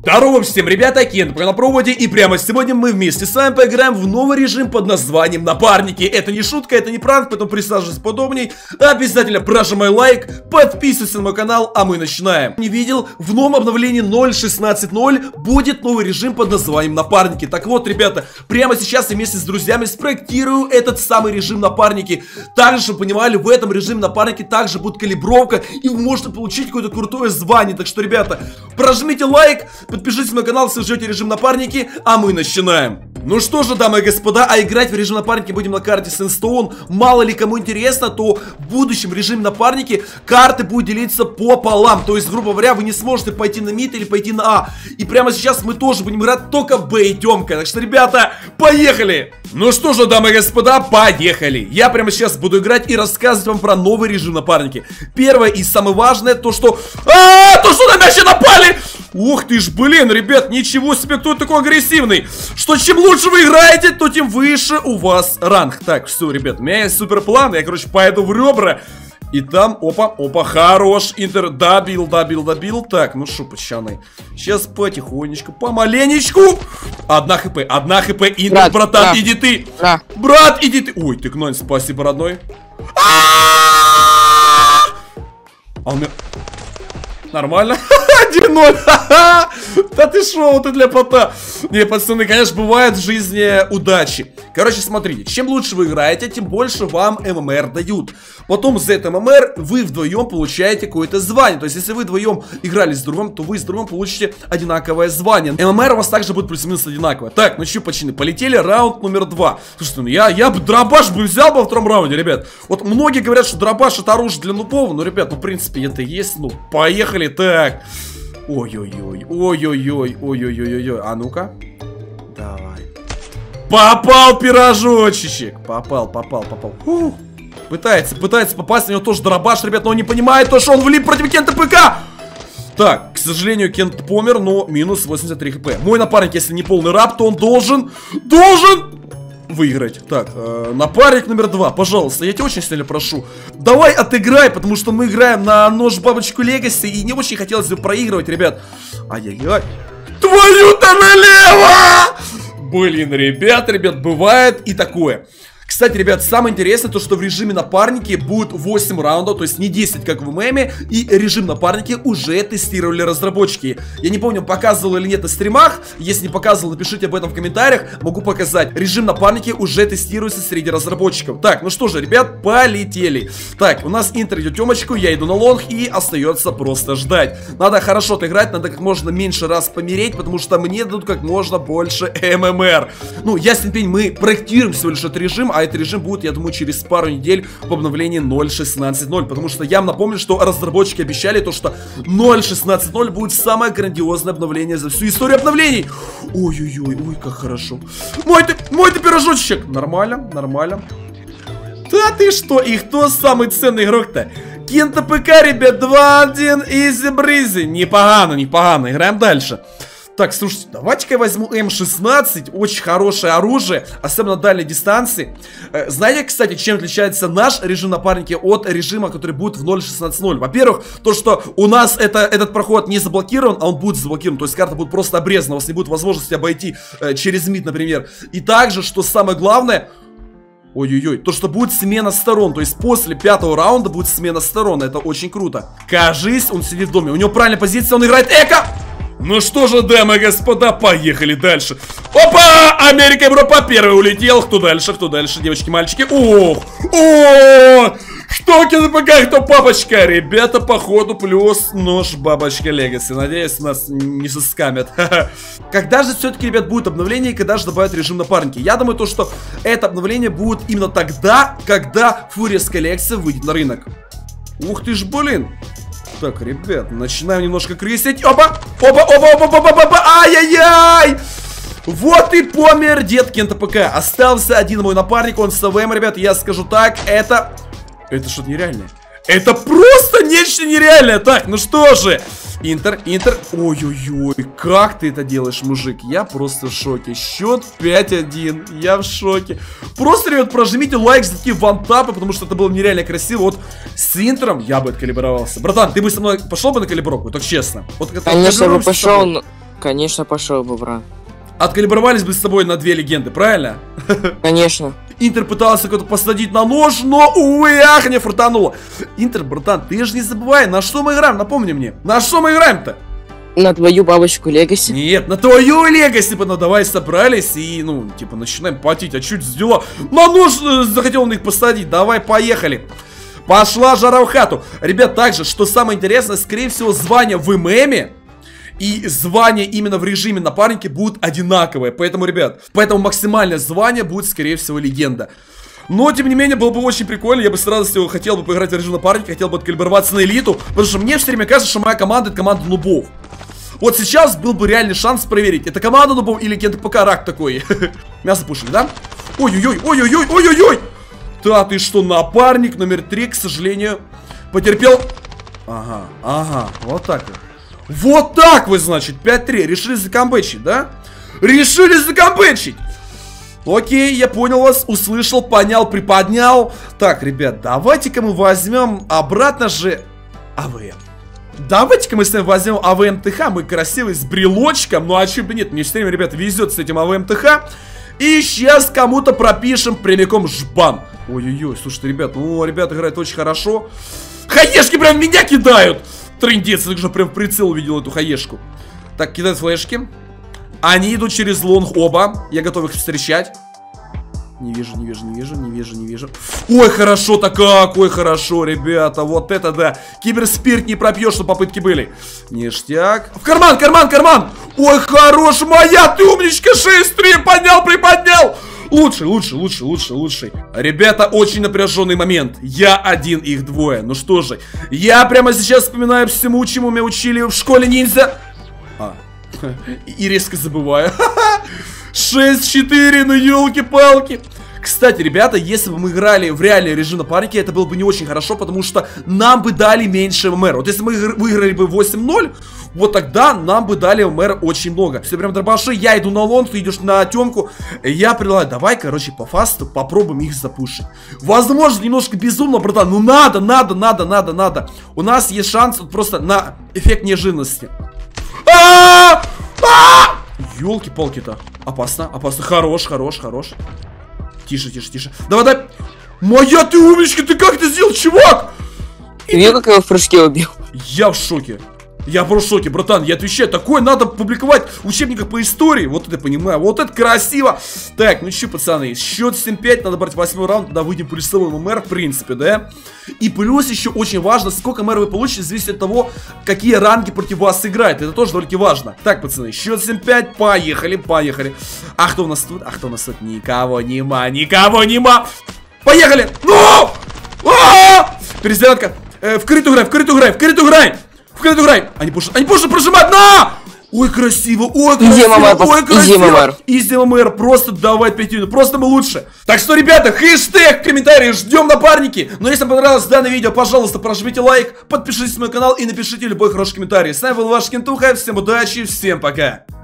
Здорово всем, ребята, Кен на проводе, и прямо сегодня мы вместе с вами поиграем в новый режим под названием Напарники. Это не шутка, это не пранк, поэтому присаживайся поудобней, обязательно прожимай лайк, подписывайся на мой канал, а мы начинаем. Не видел, в новом обновлении 0.16.0 будет новый режим под названием Напарники. Так вот, ребята, прямо сейчас я вместе с друзьями спроектирую этот самый режим Напарники. Также, чтобы вы понимали, в этом режиме Напарники также будет калибровка, и вы можете получить какое-то крутое звание. Так что, ребята, прожмите лайк, подпишитесь на мой канал, если ждете режим Напарники, а мы начинаем. Ну что же, дамы и господа, а играть в режим Напарники будем на карте Сэндстоун. Мало ли кому интересно, то в будущем режиме Напарники карты будут делиться пополам. То есть, грубо говоря, вы не сможете пойти на мид или пойти на А. И прямо сейчас мы тоже будем играть только Б и Тёмка. Так что, ребята, поехали! Ну что же, дамы и господа, поехали! Я прямо сейчас буду играть и рассказывать вам про новый режим Напарники. Первое и самое важное, то что... то что на меня еще напали! Ух ты ж, блин, ребят, ничего себе, кто такой агрессивный. Что чем лучше вы играете, то тем выше у вас ранг. Так, все, ребят, у меня есть супер план. Я, короче, пойду в ребра. И там, опа, хорош, интер, добил. Так, ну шо, пацаны, сейчас потихонечку, помаленечку. Одна хп, интер, братан, иди ты. Брат, иди ты. Ой, ты гнань, спасибо, родной. А у меня... Нормально. 1-0. Да ты шо, вот и для пота. Не, пацаны, конечно, бывает в жизни удачи. Короче, смотрите, чем лучше вы играете, тем больше вам ММР дают. Потом за это ММР вы вдвоем получаете какое-то звание. То есть, если вы вдвоем играли с другом, то вы с другом получите одинаковое звание. ММР у вас также будет плюс-минус одинаковое. Так, ну что, пацаны, полетели, раунд номер 2. Слушайте, ну я бы дробаш бы взял бы во втором раунде, ребят. Вот многие говорят, что дробаш это оружие для нубов. Ну, ребят, ну, в принципе, это и есть. Ну, поехали, так. Ой-ой-ой. А ну-ка. Давай. Попал пирожочек. Попал. Фух. Пытается попасть, на него тоже дробаш, ребят, но он не понимает то, что он влип против Кента ПК. Так, к сожалению, Кент помер, но минус 83 хп. Мой напарник, если не полный раб, то он должен выиграть. Так, напарник номер 2, пожалуйста, я тебя очень сильно прошу, давай отыграй, потому что мы играем на нож бабочку Легаси, и не очень хотелось бы проигрывать, ребят. Ай-яй-яй. Твою-то налево! Блин, ребят, бывает и такое. Кстати, ребят, самое интересное то, что в режиме Напарники будет 8 раундов, то есть не 10, как в ММе, и режим Напарники уже тестировали разработчики. Я не помню, показывал или нет на стримах, если не показывал, напишите об этом в комментариях, могу показать. Режим Напарники уже тестируется среди разработчиков. Так, ну что же, ребят, полетели. Так, у нас интер идет Тёмочку, я иду на лонг, и остается просто ждать. Надо хорошо отыграть, надо как можно меньше раз помереть, потому что мне дадут как можно больше ММР. Ну, ясен пень, мы проектируем всего лишь этот режим, а этот режим будет, я думаю, через пару недель в обновлении 0.16.0. Потому что я вам напомню, что разработчики обещали то, что 0.16.0 будет самое грандиозное обновление за всю историю обновлений. Ой, как хорошо. Мой ты пирожочек. Нормально. Да ты что? И кто самый ценный игрок-то? Кента ПК, ребят, 2-1, изи-бризи. Непогано. Играем дальше. Так, слушайте, давайте-ка я возьму М16, очень хорошее оружие, особенно на дальней дистанции. Знаете, кстати, чем отличается наш режим Напарники от режима, который будет в 0.16.0? Во-первых, то, что у нас этот проход не заблокирован, а он будет заблокирован, то есть карта будет просто обрезана, у вас не будет возможности обойти через мид, например. И также, что самое главное... Ой-ой-ой, то, что будет смена сторон. То есть после 5-го раунда будет смена сторон. Это очень круто. Кажись, он сидит в доме. У него правильная позиция, он играет эко. Ну что же, дамы и господа, поехали дальше. Опа! Америка, Европа, первый улетел. Кто дальше, девочки, мальчики? Ох! О! Что КНПК, кто папочка? Ребята, походу, плюс нож бабочка Легаси. Надеюсь, нас не соскамят. Когда же все-таки, ребят, будет обновление и когда же добавят режим Напарники? Я думаю, то, что это обновление будет именно тогда, когда Фуриес коллекция выйдет на рынок. Ух ты ж, блин. Так, ребят, начинаем немножко крысить. Опа! Ай-яй-яй! Вот и помер дед Кента ПК. Остался один мой напарник, он с АВМ, ребят. Я скажу так, это что-то нереальное. Это просто нечто нереальное. Так, ну что же. Интер. Ой-ой-ой, как ты это делаешь, мужик? Я просто в шоке. Счет 5-1. Я в шоке. Просто, ребят, прожмите лайк за такие вантапы, потому что это было нереально красиво. Вот с Интером я бы откалибровался. Братан, ты бы со мной пошел бы на калибровку? Так честно. Вот, конечно бы пошел, Конечно, пошел бы, брат. Откалибровались бы с тобой на 2 легенды, правильно? Конечно. Интер пытался кого-то посадить на нож, но, увы, ах, не фартануло. Интер, братан, ты же не забывай, на что мы играем, напомни мне. На что мы играем-то? На твою бабочку Легаси. Нет, на твою Легаси, типа, ну давай собрались и, ну, типа, начинаем платить. А чуть сделала? На нож захотел он их посадить, давай, поехали. Пошла жара в хату. Ребят, также, что самое интересное, скорее всего, звание в ММе и звание именно в режиме напарники будут одинаковые. Поэтому, ребят, максимальное звание будет, скорее всего, легенда. Но, тем не менее, было бы очень прикольно. Я бы с радостью хотел бы поиграть в режим напарника, хотел бы откалиброваться на элиту. Потому что мне все время кажется, что моя команда — это команда нубов. Вот сейчас был бы реальный шанс проверить, это команда нубов или легенда ПК рак такой. Мясо пушили, да? Ой-ой-ой, ой-ой-ой, ой-ой-ой. Да ты что, напарник номер 3, к сожалению, потерпел. Ага, вот так вот. Вот так вы, значит, 5-3. Решили закомбэчить, да? Решили закомбэчить. Окей, я понял вас, услышал, понял, приподнял. Так, ребят, давайте-ка мы возьмем обратно же АВМ. Давайте-ка мы с вами возьмем АВМ-ТХ. Мы красивый, с брелочком. Ну а чё бы нет, мне все время, ребят, везет с этим АВМ-ТХ. И сейчас кому-то пропишем прямиком жбан. Ой-ой-ой, слушайте, ребят, ну, ребята играют очень хорошо. Хаешки прям в меня кидают. Трындец, я уже прям в прицел увидел эту хаешку. Так, кидают флешки. Они идут через лонг оба. Я готов их встречать. Не вижу. Ой, хорошо-то какой хорошо, ребята. Вот это да. Киберспирт не пропьешь, что попытки были. Ништяк. В карман. Ой, хорош, моя ты умничка. 6-3, поднял, приподнял. Лучший. Ребята, очень напряженный момент. Я один, их двое. Ну что же, я прямо сейчас вспоминаю всему, чему меня учили в школе ниндзя. И резко забываю. 6-4, ну елки-палки. Кстати, ребята, если бы мы играли в реальный режим напарники, это было бы не очень хорошо, потому что нам бы дали меньше ММР. Вот если мы выиграли бы 8-0, вот тогда нам бы дали ММР очень много. Все прям дробаши, я иду на лонг, ты идешь на темку. Я предлагаю, давай, короче, по фасту попробуем их запушить. Возможно, немножко безумно, братан, ну надо. У нас есть шанс вот просто на эффект неожиданности. Ёлки-палки-то. Опасно. Хорош. Тише. Давай. Моя ты умничка, ты как это сделал, чувак? Ты видел, как я его в прыжке убил? Я в шоке. Я просто в шоке, братан, я отвечаю, такое надо публиковать в учебниках по истории. Вот это понимаю, вот это красиво. Так, ну что, пацаны, счет 7-5, надо брать 8 раунд, тогда выйдем плюсовым МР, в принципе, да. И плюс еще очень важно, сколько МР вы получите, зависит от того, какие ранги против вас играют. Это тоже довольно важно. Так, пацаны, счет 7-5, поехали. А кто у нас тут? Никого нема. Поехали! Ну! Перезарядка. В крытую играй. Они пушат, прожимают. На! Ой, красиво. Изи ММР. Просто давай 5 минут. Просто мы лучше. Так что, ребята, хэштег в комментариях. Ждем напарники. Но если вам понравилось данное видео, пожалуйста, прожмите лайк, подпишитесь на мой канал и напишите любой хороший комментарий. С вами был ваш Кентуха. Всем удачи, всем пока.